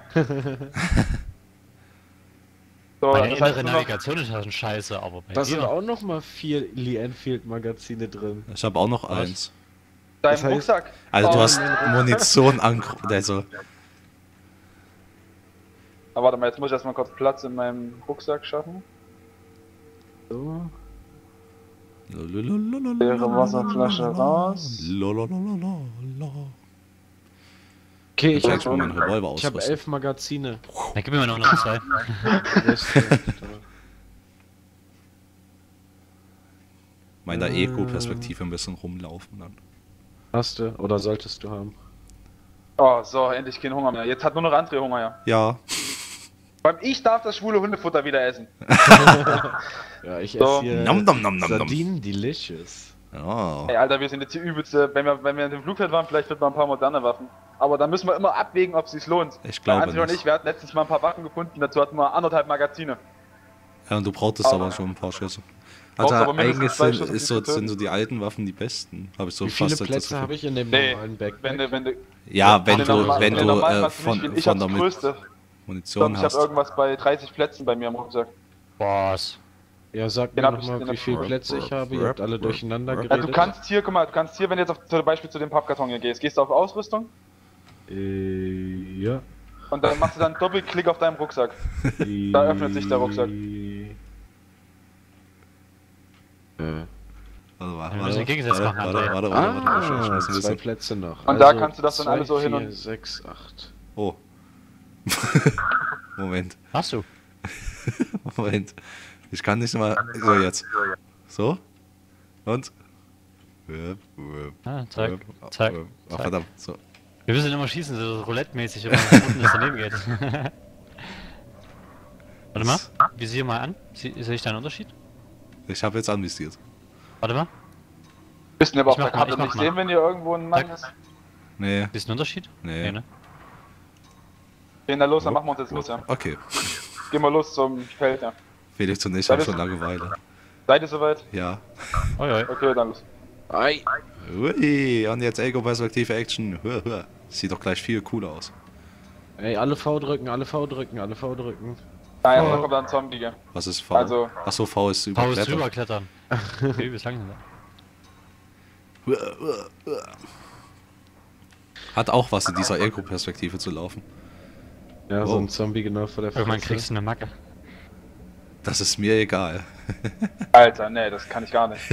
So, Meine das heißt innere nur noch, Navigation ist schon scheiße, aber bei Da sind dir... auch noch mal vier Lee Enfield Magazine drin. Ich habe auch noch eins. dein das heißt- Rucksack. Also du Oh, hast Munition an... Also, Ah, warte mal, jetzt muss ich erstmal kurz Platz in meinem Rucksack schaffen. So. Leere Wasserflasche raus. Okay, Ich ich zeig habe schon mal meinen Revolver ich hab ausrüsten. elf Magazine. Dann gib mir mal noch zwei. Mal in der Eco-Perspektive ein bisschen rumlaufen dann. Hast du oder solltest du haben? Oh, so, endlich kein Hunger mehr. Jetzt hat nur noch André Hunger, ja. Ja. Vor allem ich darf das schwule Hundefutter wieder essen. Ja, ich So. esse hier Nom nom nom nom nom. Sardinen Delicious. Ja. Ey, Alter, wir sind jetzt die übelste. Wenn wir, wenn wir in dem Flugfeld waren, vielleicht wird man ein paar moderne Waffen. Aber da müssen wir immer abwägen, ob es sich lohnt. Ich glaube Weil André und nicht. ich, wir hatten letztens mal ein paar Waffen gefunden, dazu hatten wir anderthalb Magazine. Ja, und du brauchtest aber, aber schon ein paar Schüsse. Brauchst Also aber mindestens eigentlich zwei sind, Schüsse, ist die so, zu sind so die alten Waffen die besten. Habe ich so Wie viele fast das Plätze Gefühl. habe ich in dem Nee, normalen Backpack? wenn du, wenn du, Ja, wenn in du, der normalen- wenn in der du normalen äh, hast du nicht von, viel. Ich von hab der die Mu- größte. Ich Munition glaube, ich habe hast. irgendwas bei dreißig Plätzen bei mir im Rucksack. Was? Ja, sag Den mir hab noch ich- mal, den wie hab- viele Plätze ich habe. Ihr habt alle durcheinander Ja, Ja, geredet. du kannst hier, guck mal, du kannst hier, wenn du jetzt auf, zum Beispiel zu dem Pappkarton hier gehst, gehst du auf Ausrüstung Äh, ja. und dann machst du dann einen Doppelklick auf deinem Rucksack. Da öffnet sich der Rucksack. Äh, Warte, warte, Wir warte, müssen Gegensatz warte, machen, warte, André. warte, warte, warte, ich muss Ah, wissen. zwei Plätze noch. Und da kannst du das dann alles so hin und- vier, sechs, acht. Oh. Moment, Hast du? Moment. Ich kann nicht mal. So, jetzt. So? Und? Wöp, wöp, Ah, zack, wöp, zack, wöp. Ach, zack. verdammt. So. Wir müssen immer schießen, so roulette-mäßig, wenn man unten das daneben geht. Warte mal, visier mal an. Sie- Sehe ich da einen Unterschied? Ich habe jetzt anvisiert. Warte mal, Müsst ihr aber auf Ich der mach mal, Karte ich mach nicht mal. sehen, wenn hier irgendwo ein Mann Zack. ist. Nee, siehst du einen Unterschied? nee. ne? Gehen da los, dann machen wir uns jetzt los, ja. Okay. Gehen wir los zum Feld, ja. Felix und ich Das haben ist- schon Langeweile. Seid ihr soweit? Ja. Oi, oi. Okay, dann los. Ei. Ui, und jetzt Ego-Perspektive Action. Hör, hör. Sieht doch gleich viel cooler aus. Ey, alle V drücken, alle V drücken, alle V drücken. Ah ja, da kommt dann ein Zombie, gell. Was ist V? Also- Achso, V ist Pause überklettern. drüber klettern. Übelst langsam. Hat auch was in dieser Ego-Perspektive zu laufen. Ja, so Oh. ein Zombie genau vor der Irgendwann Fresse. kriegst du eine Macke. Das ist mir egal. Alter, nee, das kann ich gar nicht.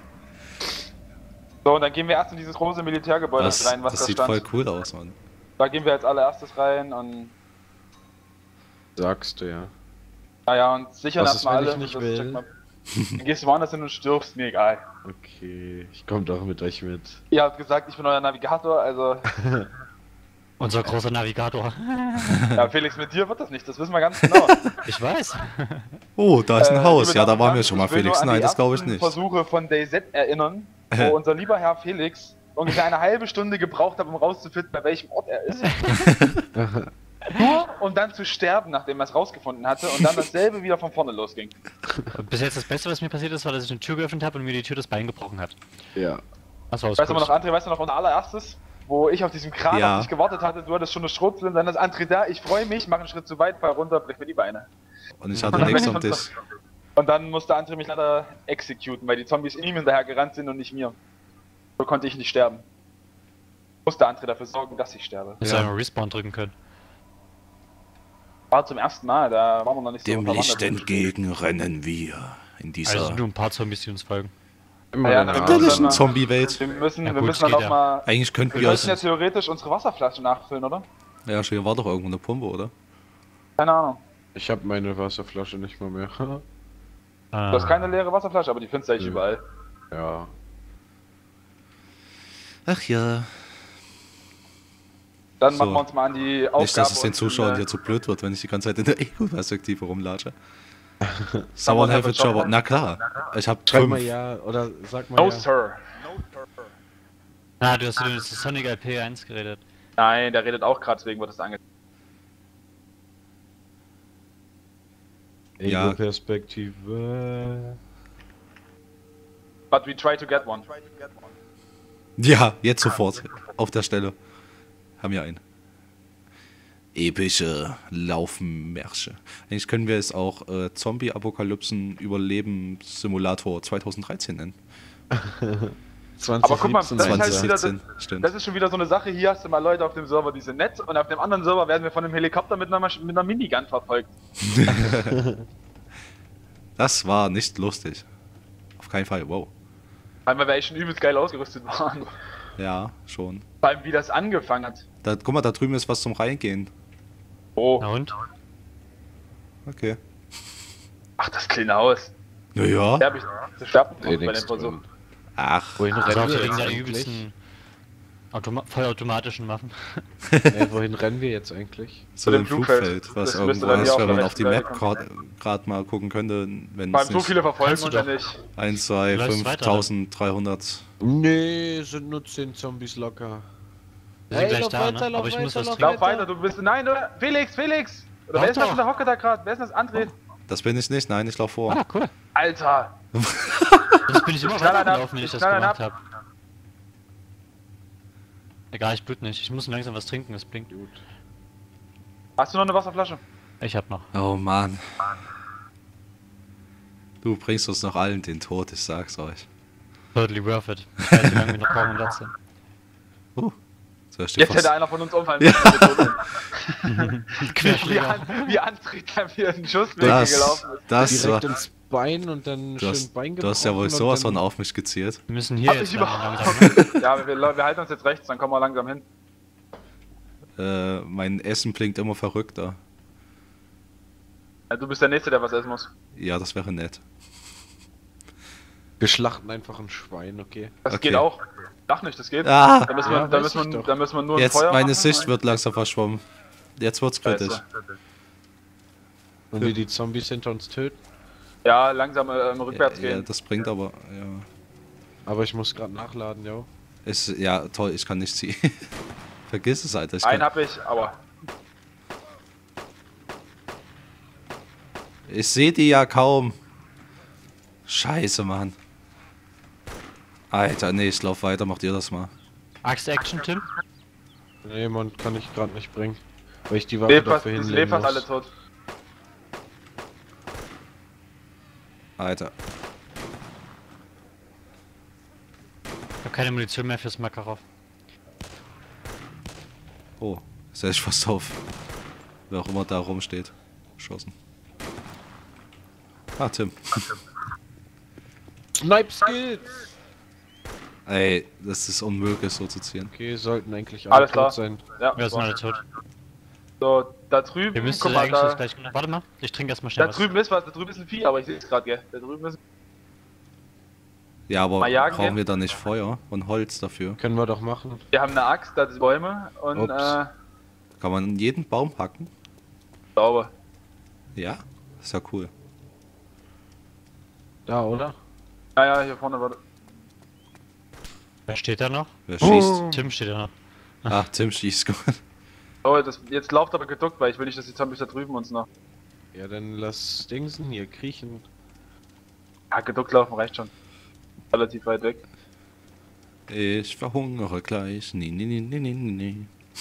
So, und dann gehen wir erst in dieses große Militärgebäude Das, rein, was das da sieht stand. voll cool aus, Mann. Da gehen wir als allererstes rein und Sagst du ja. naja, und sichern Was ist, erstmal wenn alle. ich nicht das will? checkt man. Dann gehst du woanders hin und stirbst, mir egal. Okay, ich komm doch mit euch mit. Ihr habt gesagt, ich bin euer Navigator, also Unser großer Navigator. ja, Felix, mit dir wird das nicht, das wissen wir ganz genau. Ich weiß. Oh, da ist ein Äh, Haus. liebe Ja, da Damen und waren wir Herren, schon mal, ich will nur Felix. an die Nein, das glaube ich ersten nicht. Versuche von DayZ erinnern, wo unser lieber Herr Felix ungefähr eine halbe Stunde gebraucht hat, um rauszufinden, bei welchem Ort er ist. Nur um dann zu sterben, nachdem er es rausgefunden hatte und dann dasselbe wieder von vorne losging. Und bis jetzt das Beste, was mir passiert ist, war, dass ich eine Tür geöffnet habe und mir die Tür das Bein gebrochen hat. Ja. Das war das Weißt du aber noch, Coolste. André, weißt du noch unser allererstes? Wo ich auf diesem Kran Ja. auf dich gewartet hatte, du hattest schon eine Schrotflinte, dann ist André da, ich freue mich, mach einen Schritt zu weit, fall runter, brich mir die Beine. Und ich hatte Und dann nichts bin um ich dich. Und dann musste André mich leider exekuten, weil die Zombies ihm hinterher gerannt sind und nicht mir. So konnte ich nicht sterben. Musste André dafür sorgen, dass ich sterbe. Hättest Ja. du einmal Respawn drücken können. War zum ersten Mal, da waren wir noch nicht so Dem Licht verwandelt. entgegen rennen wir in dieser Also nur ein paar Zombies, die uns folgen. Immer Ja, deine dann- Arme. idyllischen dann- Zombie-Welt. Wir müssen, Ja wir gut, müssen dann geht auch ja. mal... Eigentlich könnten Wir wir müssen ja es. theoretisch unsere Wasserflaschen nachfüllen, oder? Ja, hier war doch irgendwo eine Pumpe, oder? Keine Ahnung. Ich hab meine Wasserflasche nicht mal mehr. Du hast keine leere Wasserflasche, aber die findest du eigentlich Ja. überall. Ja. Ach ja. Dann So. machen wir uns mal an die Aufgabe... Nicht, dass es den uns Zuschauern in, äh, hier zu blöd wird, wenn ich die ganze Zeit in der Ego-Perspektive rumlatsche. Someone Someone have have a a job. job. Na klar. Ich hab Schreib mal fünf. ja, oder sag mal No, ja. Sir. Ah, du hast über das Sonic L P eins geredet. Nein, der redet auch gerade, deswegen wird das ange... Ja. Ego-Perspektive. But we try to get one. Ja, jetzt sofort. Auf der Stelle. Haben wir einen. Epische Laufmärsche. Eigentlich können wir es auch äh, Zombie-Apokalypsen-Überlebenssimulator zweitausenddreizehn nennen. zwanzig Aber guck mal, das ist halt zwanzig wieder- siebzehn, stimmt. Das ist schon wieder so eine Sache, hier hast du mal Leute auf dem Server, die sind nett und auf dem anderen Server werden wir von einem Helikopter mit einer, Masch mit einer Minigun verfolgt. Das war nicht lustig. Auf keinen Fall, wow. Weil wir echt schon übelst geil ausgerüstet waren. Ja, schon. Vor allem wie das angefangen hat. Da, guck mal, da drüben ist was zum Reingehen. Oh, Na und? Okay. ach das kleine Haus. Naja. Sterb ich, das sterbt Ey, bei dem nix Versuch. drin. Ach. Wohin Also rennen auch wir wegen jetzt der eigentlich? übelsten Automa vollautomatischen Waffen. Ey, wohin rennen wir jetzt eigentlich? Zu dem dem Flugfeld, Flugfeld. was Das müsste irgendwo dann ist, hier auf wenn der man auf die rechten Map Seite gerade mal gucken könnte, wenn Weil es so nicht viele verfolgen Kannst uns du ja doch. nicht. eins, zwei, Du läufst fünf, weiter, eintausenddreihundert. Nee, sind nur zehn Zombies locker. Wir sind gleich da, ne? Aber ich muss was trinken. Lauf weiter, du bist. Nein, oder? Felix, Felix! Oder Lauf wer ist das doch. in der Hocke da gerade? Wer ist das? André? Das bin ich nicht, nein, ich laufe vor. Ah, cool. Alter! Das bin ich immer knall einen ab, weitergelaufen, wenn ich ich das knall einen gemacht ab. habe. Egal, ich blut nicht. Ich muss langsam was trinken, es blinkt gut. Hast du noch eine Wasserflasche? Ich hab noch. Oh Mann. Du bringst uns noch allen den Tod, ich sag's euch. Totally worth it. Ich weiß, wie lange wir noch brauchen, um das sind. Uh, so ist Jetzt fast- hätte einer von uns umfallen müssen. Wie, Querschläger. an, wie André da mir einen Schussweg Das, gelaufen ist. das war, Direkt ins Bein und dann du schön hast, Bein du hast ja wohl gebrochen und sowas dann- von auf mich gezielt. Wir müssen hier Hab jetzt ich lang, überhaupt? langsam. Ne? Ja, wir, wir halten uns jetzt rechts, dann kommen wir langsam hin. Äh, mein Essen blinkt immer verrückter. Ja, du bist der Nächste, der was essen muss. Ja, das wäre nett. Wir schlachten einfach ein Schwein, okay? Das Okay. geht auch. Lach nicht, das geht. Ah, Da müssen wir, Ja, da weiß müssen ich wir, doch. da müssen wir nur jetzt ein Feuer meine machen. Sicht wird langsam verschwommen. Jetzt wird's kritisch. Scheiße. Wenn wir die Zombies hinter uns töten. Ja, langsam äh, ähm, Ja, rückwärts ja, gehen. das bringt aber, ja. Aber ich muss gerade nachladen, ja. Ist, ja, toll, ich kann nicht ziehen. Vergiss es, Alter. Ich Einen kann, hab ich, aber. ich sehe die ja kaum. Scheiße, Mann. Alter, nee, ich lauf weiter, macht ihr das mal. Axt-Action, Tim? Nee, man kann ich gerade nicht bringen. Weil ich die Waffe Leb fast, dafür die hinlegen leben fast muss. alle tot. Alter. Ich hab keine Munition mehr fürs Makarov. Oh, ist echt fast auf. Wer auch immer da rumsteht. Geschossen. Ah, Tim. Snipe Skills! Ey, das ist unmöglich so zu ziehen. Okay, sollten eigentlich alle Alles tot klar. sein. Ja, Wir sind alle tot. so, da drüben, Wir müssen guck mal, eigentlich das da, gleich... Warte mal, ich trinke erstmal schnell da was. drüben ist was, da drüben ist ein Vieh, aber ich sehe es gerade, gell. Da drüben ist. Ja, aber Mal jagen brauchen gehen? wir da nicht Feuer und Holz dafür? Können wir doch machen. Wir haben eine Axt, da sind Bäume und Ups. äh, Kann man jeden Baum hacken? sauber. Ja? Ist ja cool. Da, oder? Naja, hier vorne war. Wer steht da noch? Wer schießt? Tim steht da noch. Ach, Tim schießt gut. Oh, das, jetzt lauft aber geduckt, weil ich will nicht, dass die Zombies da drüben uns noch. Ja, dann lass Dingsen hier kriechen. Ja, geduckt laufen reicht schon. Relativ weit weg. Ich verhungere gleich. Nee, nee, nee, nee, nee, nee.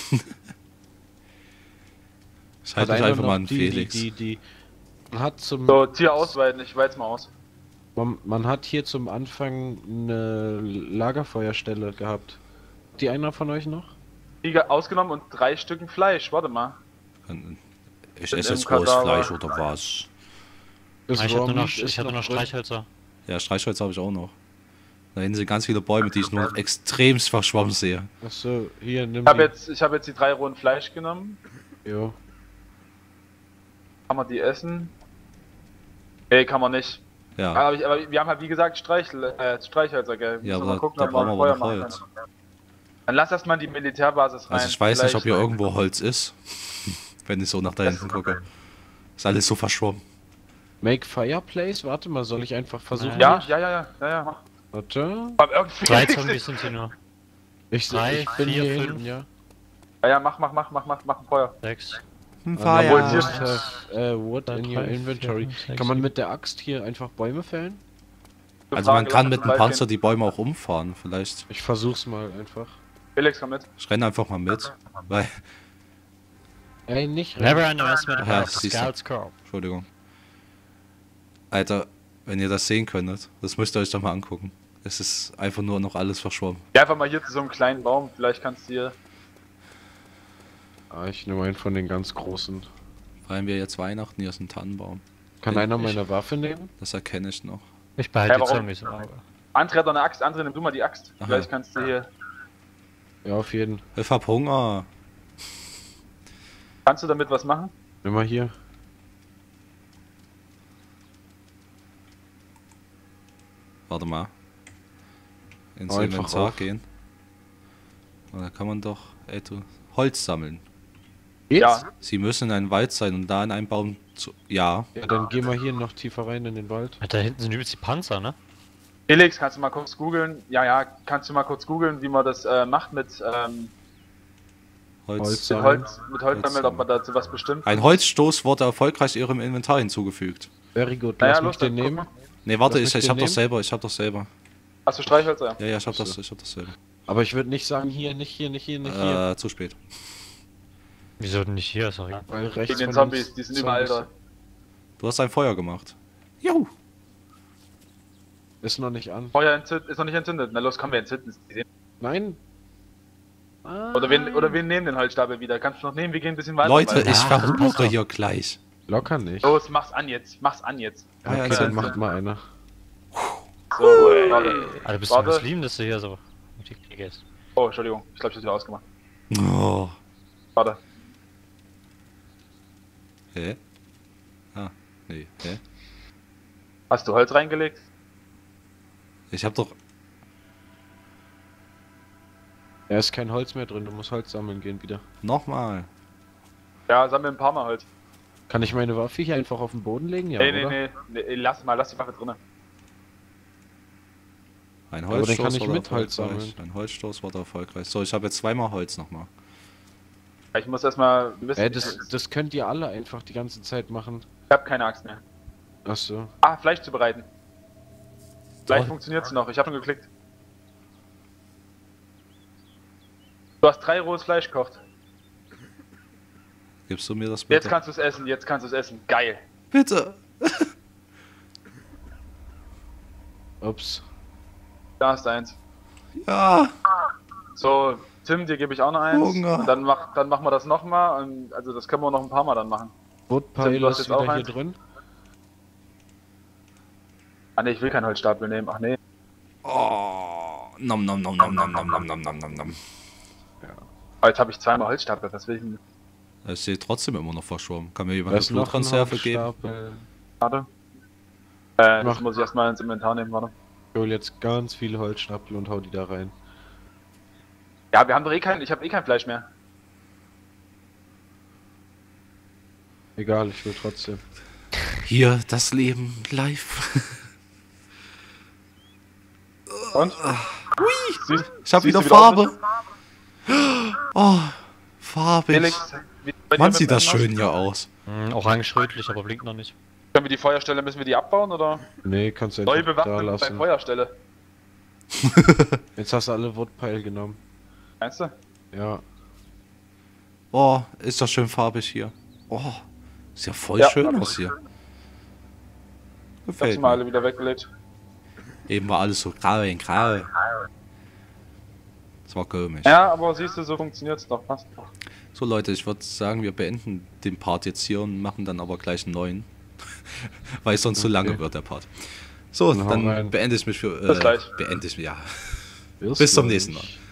Ich halte mich einer einfach noch mal an die, Felix. Die, die, die, man hat zum So, Tier ausweiten, ich weit's mal aus. man, man hat hier zum Anfang eine Lagerfeuerstelle gehabt. Die einer von euch noch? Tiger ausgenommen und drei Stücken Fleisch, warte mal. Ich Sind esse im jetzt rohes Kadaver. Fleisch oder was? Das Ah, ich hatte Raw nur noch, Meat ist ich hatte nur noch drin. Streichhölzer. Ja, Streichholz habe ich auch noch. Da hinten sind ganz viele Bäume, die ich nur extremst verschwommen sehe. Achso, hier nimm Ich habe die. jetzt, ich hab jetzt die drei rohen Fleisch genommen. Jo. Kann man die essen? Nee, kann man nicht. Ja, Aber, ich, aber wir haben halt wie gesagt Streich, äh, Streichhölzer, gell? ja, Müssen wir aber mal da, gucken, da ob wir brauchen ein wir Feuer aber noch machen Holz. können. Dann lass erst mal in die Militärbasis rein. Also ich weiß nicht, ob hier Vielleicht- irgendwo Holz ist. Wenn ich so nach da hinten gucke. Ist alles so verschwommen. Make Fireplace? Warte mal, soll ich einfach versuchen? Ja, ja, ja, ja, ja, ja. mach. Warte. Aber irgendwie Drei Zombies sind hier nur. Ich, Drei, ich bin vier, hier fünf. hinten, ja. Ja, ja, mach, mach, mach, mach, mach, mach ein Feuer. Sechs. Ein Fire. Feuer. Must have, äh, wood in your Drei, inventory. vier, fünf, sechs, Kann man sieben. mit der Axt hier einfach Bäume fällen? Also man Frage, kann lass mit uns dem weit Panzer gehen. die Bäume auch umfahren, vielleicht. Ich versuch's mal einfach. Felix, komm mit. Ich renne einfach mal mit. Weil, Ey, nicht rein. Never underestimate Ja, a siehst du. Scout's Corps. Entschuldigung. Alter, wenn ihr das sehen könntet, das müsst ihr euch doch mal angucken. Es ist einfach nur noch alles verschwommen. Geh einfach mal hier zu so einem kleinen Baum, vielleicht kannst du hier. Ah, ich nehme einen von den ganz großen. Feiern wir jetzt Weihnachten, hier ist ein Tannenbaum. Kann Ich- einer ich- meine Waffe nehmen? Das erkenne ich noch. Ich behalte Ja, die warum? Zombies im Auge. André hat doch eine Axt, André, nimm du mal die Axt. Aha. Vielleicht kannst du hier. Ja, auf jeden. Ich hab Hunger. Kannst du damit was machen? Nimm mal hier. Warte mal. Ins Oh, einfach Inventar auf. gehen. Da kann man doch äh, Holz sammeln. Geht's? Ja. Sie müssen in einem Wald sein und da in einem Baum zu... Ja. Ja, dann gehen wir hier noch tiefer rein in den Wald. Da hinten sind übelst die Panzer, ne? Felix, kannst du mal kurz googeln? Ja, ja, kannst du mal kurz googeln, wie man das äh, macht mit, ähm, Holz. Holz. mit Sammeln. Holz, mit Holz sammeln, ob man dazu was bestimmt? Ein Holzstoß wurde erfolgreich Ihrem Inventar hinzugefügt. Very good. Naja, Lass los, mich den dann guck nehmen. mal. Ne, warte, Lass ich, mich ich den hab doch nehmen? selber, ich hab doch selber. Hast du Streichhölzer? Ja, ja, ich hab Ach so. das, ich hab das selber. Aber ich würde nicht sagen, hier, nicht hier, nicht hier, nicht hier. Äh, zu spät. Wieso denn nicht hier? Sorry. Weil rechts Gegen den von Zombies, uns die sind überall da. Zombies. Du hast ein Feuer gemacht. Juhu. Ist noch nicht an. Feuer entzündet, ist noch nicht entzündet. Na los, komm, wir entzünden es. Nein. Oder wir, oder wir nehmen den Holzstapel wieder. Kannst du noch nehmen, wir gehen ein bisschen weiter. Leute, weiter. ich Ja, verhungere hier gleich. Locker nicht. Los, mach's an jetzt, mach's an jetzt. Ja, ja, Okay, ist dann ja- macht mal einer. So, warte. Alter, bist du Warte. Muslim, dass du hier so auf die Knie gehst? Oh, Entschuldigung, ich glaube, ich hab's wieder ausgemacht. Oh. Warte. Hä? Ah, nee, hä? Hast du Holz reingelegt? Ich hab doch... Da ist kein Holz mehr drin, du musst Holz sammeln gehen wieder. Nochmal. Ja, sammeln ein paar Mal Holz. Kann ich meine Waffe hier einfach auf den Boden legen? Ja, nee, nee, oder? nee, nee, lass mal, lass die Waffe drinnen. Ein Aber den Holzstoß kann ich wurde mit Holz erfolgreich. sammeln. Ein Holzstoß wurde erfolgreich. So, ich habe jetzt zweimal Holz nochmal. Ich muss erstmal, du wisst, Ey, das, das könnt ihr alle einfach die ganze Zeit machen. ich hab keine Axt mehr. Achso. Ah, Fleisch zubereiten. Vielleicht Toll. funktioniert's noch, ich habe schon geklickt. Du hast drei rohes Fleisch gekocht. Gibst du mir das bitte? Jetzt kannst du es essen, jetzt kannst du es essen. Geil. Bitte! Ups. Da hast du eins. Ja! So, Tim, dir gebe ich auch noch eins. Hunger. Und dann, mach, dann machen wir das nochmal. Und also das können wir noch ein paar Mal dann machen. Woodpile Du hast ist jetzt auch wieder hier eins? drin. Ah ne, ich will keinen Holzstapel nehmen. Ach nee. Oh! Nom nom nom nom nom nom nom nom nom nom nom. Aber jetzt habe ich zweimal Holzstapel, was will ich denn? Ich sehe trotzdem immer noch verschwommen. Kann mir Da jemand eine ist noch ein Blutkonserve geben? Holzstapel. Warte. Äh, das Mach. muss ich erstmal ins Inventar nehmen, warte. Ich hol jetzt ganz viele Holzstapel und hau die da rein. Ja, wir haben doch eh kein, ich habe eh kein Fleisch mehr. Egal, ich will trotzdem. Hier, das Leben live. Und? Hui! Ich habe wieder Farbe. Oh, farbig. Felix, wie bei dir Man mit sieht dem das Essen schön hier aus. Hm, orange-rötlich, aber blinkt noch nicht. aus? Können wir die Feuerstelle, müssen wir die abbauen oder? Nee, kannst du Neue einfach da Bewaffnung bei lassen. Feuerstelle. Jetzt hast du alle Woodpile genommen. Meinst du? Ja. Oh, ist das schön farbig hier. Oh, ist ja voll Ja, schön hab aus hier. Ich hab Gefällt sie mal mir. alle wieder weggelegt. Eben war alles so grau in grau. Das war komisch. Ja, aber siehst du, so funktioniert's doch. Passt doch. So Leute, ich würde sagen, wir beenden den Part jetzt hier und machen dann aber gleich einen neuen. Weil sonst zu lange Okay. wird der Part. So, Dann hau dann rein. beende ich mich für... Äh, Bis gleich. Beende ich mich, ja. Bis Bis zum gleich. nächsten Mal.